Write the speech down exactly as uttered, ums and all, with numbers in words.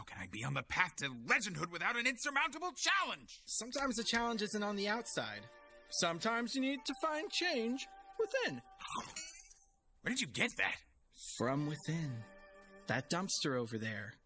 can I be on the path to legendhood without an insurmountable challenge? Sometimes the challenge isn't on the outside. Sometimes you need to find change within. Where did you get that? From within. That dumpster over there.